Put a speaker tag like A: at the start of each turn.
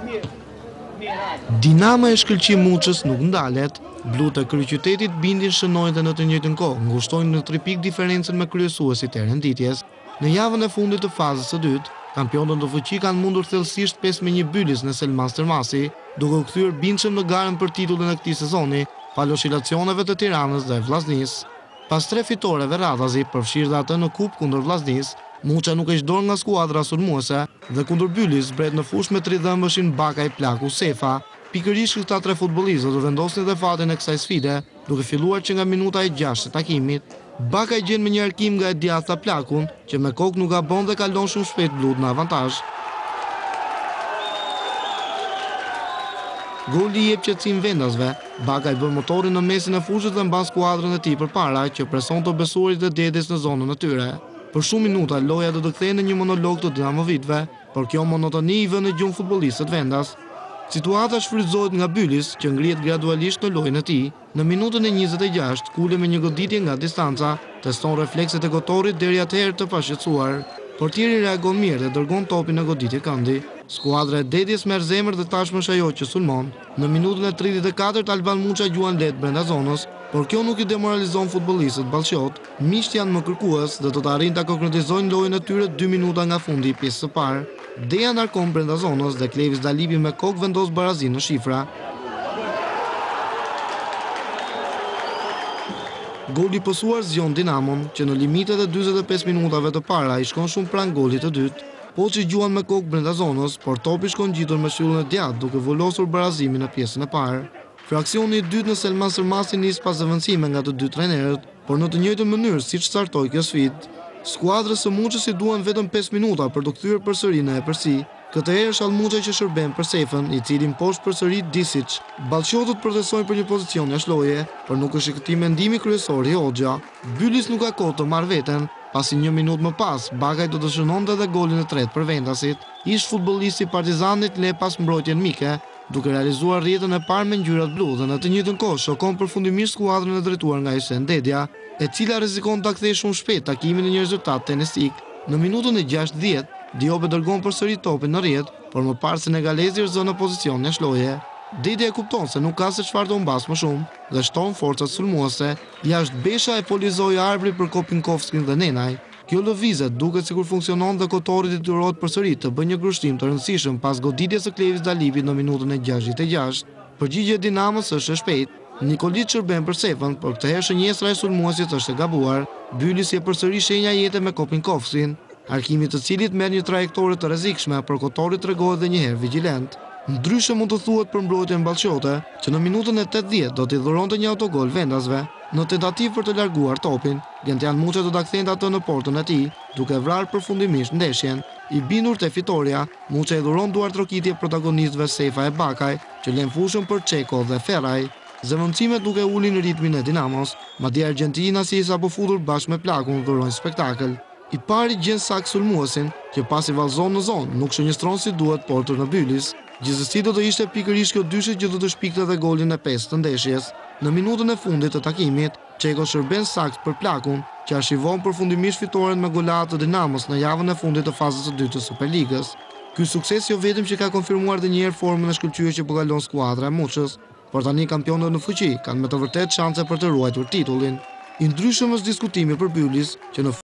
A: Dinama e shkëlqim Muçës nuk ndalet, blut e kryeqytetit bindin shënojnë dhe në të njëjtën kohë ngushtojnë në 3 pikë diferencën me kryesuesit e renditjes. Në javën e fundit të fazës së dytë, kampionët në fuqi kanë mundur thellësisht 5-1 Bylis në Selman Stërmasi, duke u kthyer bindshëm në garën për titullin e këtij sezoni, pas oscilacioneve të Tiranës dhe Vllaznisë. Pas 3 fitoreve radhazi, përfshirë dhe atë në kupë kundër Vllaznisë, Muça nuk e dorë nga skuadra sulmuese dhe kundër Bylis bret në fushë me 3 dhëmbëshin Bakaj, Plaku, Sefa. Pikërisht këta 3 futbollistët do vendosnin dhe fatin e kësaj sfide, duke filluar që nga minuta e 6 e takimit. Bakaj gjen me një arkim nga e djathta Plakun, që me kokë nuk gabon dhe kalon shumë shpejt blut në avantazh. Goli i jep qetësim vendasve. Bakaj bën motorin në mesin e fushës dhe mban skuadrën e tij përpara, që preson të besuarit e Dedis në zonën e tyre. Për shumë minuta loja do të kthehej në një monolog të dinamovitëve, por kjo monotoni i vën në gjumë futbollistët vendas. Situata shfrytëzohet nga Bylis, që ngrihet gradualisht në lojën e tij. Në minutën e 26, Kule me një goditje nga distanca, teston reflekset e Kotorit deri atëherë të pashqetësuar. Portieri reagon mirë dhe dërgon topin në goditje këndi. Skuadra e Dedis merr zemër dhe tashmë është ajo që sulmon. Në minutën e 34 Alban Muça gjuan lehtë brenda zonës, por kjo nuk i demoralizon futbollistët ballqot. Miqt janë më kërkues dhe do të arrijnë ta konkretizojnë lojën e tyre 2 minuta nga fundi i pjesës së parë. Deja ndarkon brenda zonës dhe Klevis Dalipi me kokë vendos barazin në shifra. Goli pësuar zgjon Dinamon, që në limitet e 45 minutave të para i shkon shumë pranë golit të dytë. Poçi gjuan me kokë brenda zonës, por topi shkon gjitur me shtyllën e djathtë duke volosur barazimin në pjesën e parë. Fraksioni i dytë në Selman Stërmasi nis pas avancime nga të dy trajnerët, por në të njëjtën mënyrë siç startoi kjo sfidë. Skuadrës së Muçës i duan vetëm 5 minuta për të kthyer përsëri në epërsi. Këtë herë është Muça që shërben për Sefën, i cili mposhtë përsëri Disic. Ballqotët protestojnë për një pozicion jashtëloje, por nuk është i këtij mendimi kryesor i Hoxha. Bylis nuk ka kohë të marrë veten. Pasi 1 minutë më pas, Bakaj do të shënonte edhe golin e tretë për vendasit. Ish futbollisti i Partizanit le pas mbrojtjen mike, duke realizuar rrjetën e parë me ngjyrat blu dhe në të njëjtën kohë shokon përfundimisht skuadrën e drejtuar nga Hysén Dedja, e cila rrezikon ta kthejë shumë shpejt takimin në një rezultat tenistik. Në minutën e 60, Diope dërgon përsëri topin në rrjet, por më parë senegalezi është zënë në pozicion jashtëloje. Dedja e kupton se nuk ka se çfarë do mbas më shumë dhe shton forcat sulmuese. Jashtë Besha e polizoi arbri për Kopinkovskin dhe Nenaj. Kjo lëvizje duket sikur funksionon dhe Kotorit i detyrohet përsëri të bëjë një grushtim të rëndësishëm pas goditjes së Klevis Dalipit në minutën e 66. Përgjigjja e Dinamos është e shpejtë. Nikolic shërben për Sefën, por këtë herë shënjestra e sulmuesit është e gabuar. Bylis je përsëri shenja jete me Kopinkovskin, arkimi të cilit merr një trajektore të rrezikshme, por Kotori tregohet edhe një herë vigjilent. Ndryshe mund të thuhet për mbrojtjen ballqote, që në minutën e 80 do t'i dhuronte një autogol vendasve. Në tentativë për të larguar topin, Gentian Muça do ta kthente atë në portën e tij, duke vrarë përfundimisht ndeshjen. I bindur te fitoria, Muça i dhuron duar trokitje protagonistëve Sefa e Bakaj, që lën fushën për Çeko dhe Ferraj. Zëvendësimet duke ulin në ritmin e Dinamos, madje Argentina si sapo futur bashkë me Plakun dhurojnë spektakël. I pari gjen sakt sulmuesin, që pasi vallzon në zonë, nuk shënjestron si duhet portër në Bylis. Gjithsesi do të ishte pikërisht kjo dyshë që do të shpikte dhe golin e 5 të ndeshjes. Në minutën e fundit të takimit, Çeko shërben sakt për Plakun, që arshivon përfundimisht fitoren me golat të Dinamos në javën e fundit të fazës së dytë të Superligës. Ky sukses jo vetëm që ka konfirmuar edhe një herë formën e shkëlqyer që po kalon skuadra e Muçës, por tani kampionët në fuqi kanë me të vërtetë shanse për të ruajtur titullin. I ndryshëm është diskutimi për Bylis, që në